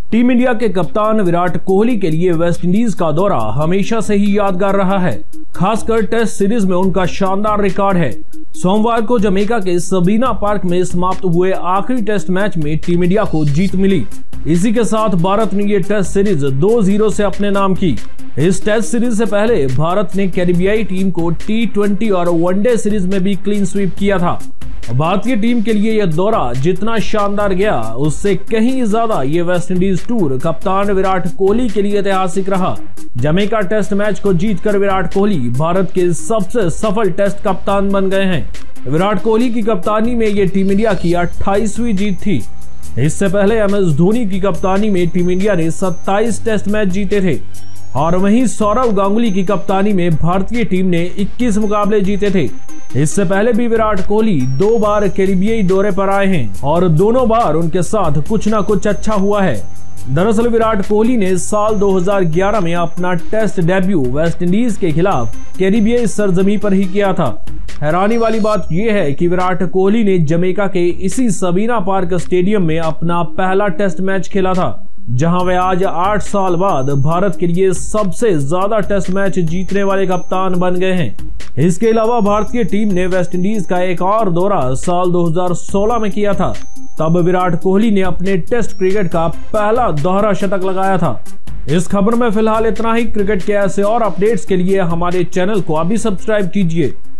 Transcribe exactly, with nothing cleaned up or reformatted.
Team India के कप्तान विराट कोहली के लिए वेस्टइंडीज का दौरा हमेशा से ही यादगार रहा है। खासकर टेस्ट सीरीज में उनका शानदार रिकॉर्ड है। सोमवार को जमैका के सबीना पार्क में समाप्त हुए आखिरी टेस्ट मैच में टीम इंडिया को जीत मिली। इसी के साथ भारत ने ये टेस्ट सीरीज दो जीरो से अपने नाम की। इस टेस्ट सीरीज से पहले भारत ने कैरिबियाई टीम को टी ट्वेंटी और वनडे सीरीज में भी क्लीन स्वीप किया था। भारतीय टीम के लिए यह दौरा जितना शानदार गया, उससे कहीं ज्यादा ये वेस्टइंडीज टूर कप्तान विराट कोहली के लिए ऐतिहासिक रहा। जमैका टेस्ट मैच को जीतकर विराट कोहली भारत के सबसे सफल टेस्ट कप्तान बन गए हैं। विराट कोहली की कप्तानी में ये टीम इंडिया की अट्ठाईसवीं जीत थी। इससे पहले एम एस धोनी की कप्तानी में टीम इंडिया ने सत्ताईस टेस्ट मैच जीते थे और वहीं सौरव गांगुली की कप्तानी में भारतीय टीम ने इक्कीस मुकाबले जीते थे। इससे पहले भी विराट कोहली दो बार कैरिबियाई दौरे पर आए हैं और दोनों बार उनके साथ कुछ ना कुछ अच्छा हुआ है। दरअसल विराट कोहली ने साल दो हज़ार ग्यारह में अपना टेस्ट डेब्यू वेस्टइंडीज के खिलाफ कैरिबियाई सरजमी पर ही किया था। हैरानी वाली बात यह है कि विराट कोहली ने जमैका के इसी सबीना पार्क स्टेडियम में अपना पहला टेस्ट मैच खेला था, जहां वे आज आठ साल बाद भारत के लिए सबसे ज्यादा टेस्ट मैच जीतने वाले कप्तान बन गए हैं। इसके अलावा भारतीय टीम ने वेस्टइंडीज का एक और दौरा साल दो हज़ार सोलह में किया था। तब विराट कोहली ने अपने टेस्ट क्रिकेट का पहला दोहरा शतक लगाया था। इस खबर में फिलहाल इतना ही। क्रिकेट के ऐसे और अपडेट्स के लिए हमारे चैनल को अभी सब्सक्राइब कीजिए।